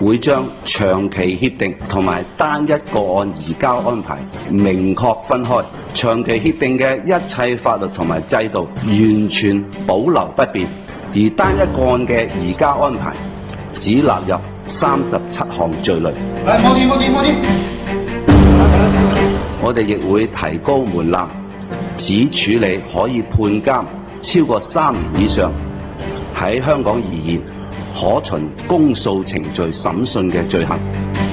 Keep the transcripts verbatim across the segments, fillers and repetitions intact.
會將長期協定同埋單一個案移交安排明確分開。長期協定嘅一切法律同埋制度完全保留不變，而單一個案嘅移交安排只納入三十七項罪類。 嚟，冇電冇電冇電！ 我哋亦會提高門檻，只處理可以判監超過三年以上，喺香港而言可循公訴程序審訊嘅罪行。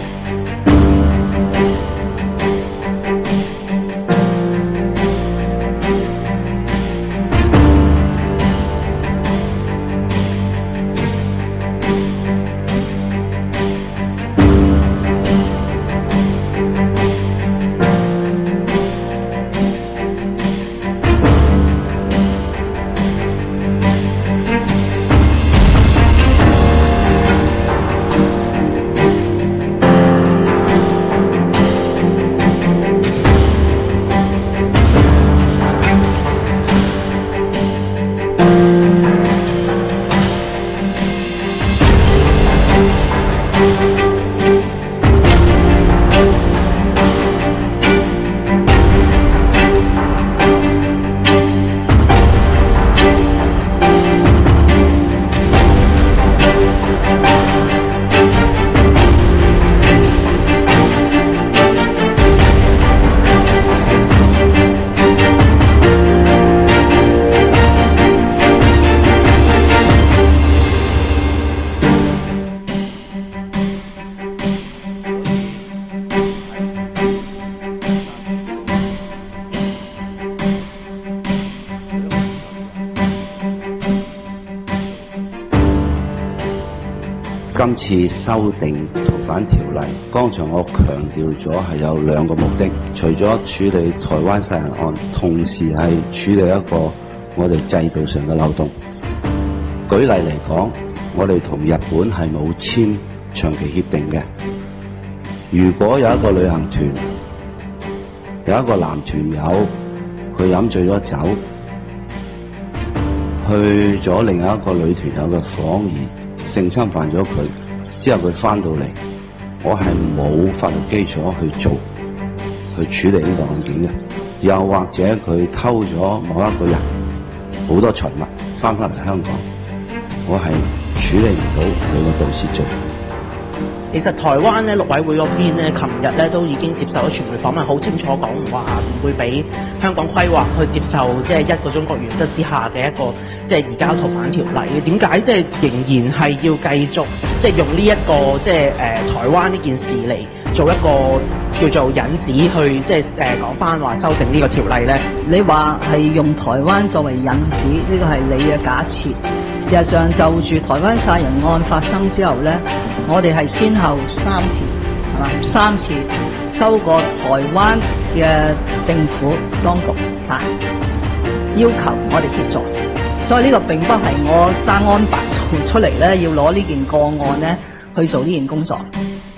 今次修訂逃犯條例，剛才我強調咗係有兩個目的，除咗處理台灣殺人案，同時係處理一個我哋制度上嘅漏洞。舉例嚟講，我哋同日本係冇簽長期協定嘅。如果有一個旅行團，有一個男團友，佢飲醉咗酒，去咗另外一個女團友嘅房而性侵犯咗佢，之後佢翻到嚟，我係冇法律基礎去做去處理呢個案件嘅。又或者佢偷咗某一個人好多財物翻返嚟香港，我係處理唔到佢個盜竊罪。 其實台灣咧陸委會嗰邊咧，琴日咧都已經接受咗傳媒訪問，好清楚講話唔會俾香港規劃去接受即係一個中國原則之下嘅一個即係移交逃犯條例。點解即係仍然係要繼續即係用呢、這、一個即係誒、呃、台灣呢件事嚟做一個叫做引子去即係誒講翻話修訂呢個條例咧？ 你話係用台灣作為引子，呢個係你嘅假設。事實上就住台灣殺人案發生之後咧，我哋係先後三次係嘛三次收過台灣嘅政府當局啊，要求我哋協助，所以呢個並不係我生安白做出嚟咧，要攞呢件個案咧去做呢件工作。